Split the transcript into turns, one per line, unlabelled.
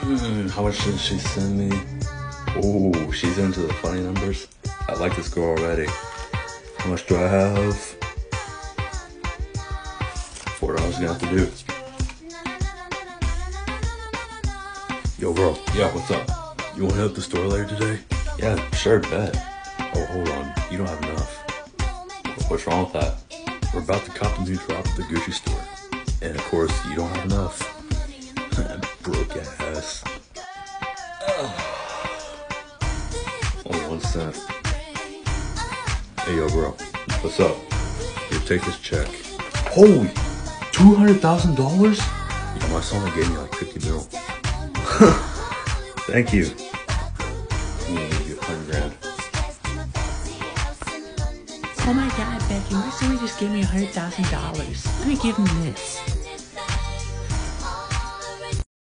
How much did she send me? Oh, she's into the funny numbers. I like this girl already. How much do I have? $4 gonna have to do. Yo, bro.
Yeah, what's up?
You wanna hit the store later today?
Yeah, sure, bet.
Oh, hold on. You don't have enough.
What's wrong with that?
We're about to cop a new drop at the Gucci store. And of course, you don't have enough. Broke ass. Only 1 cent. Hey, yo, bro.
What's up?
Here, take this check.
Holy, $200,000?
Yeah, my soulmate gave me like 50 mil. Thank you.
I'm gonna give you 100 grand.
Oh my god, Becky, my soulmate just gave me $100,000. Let me give him this.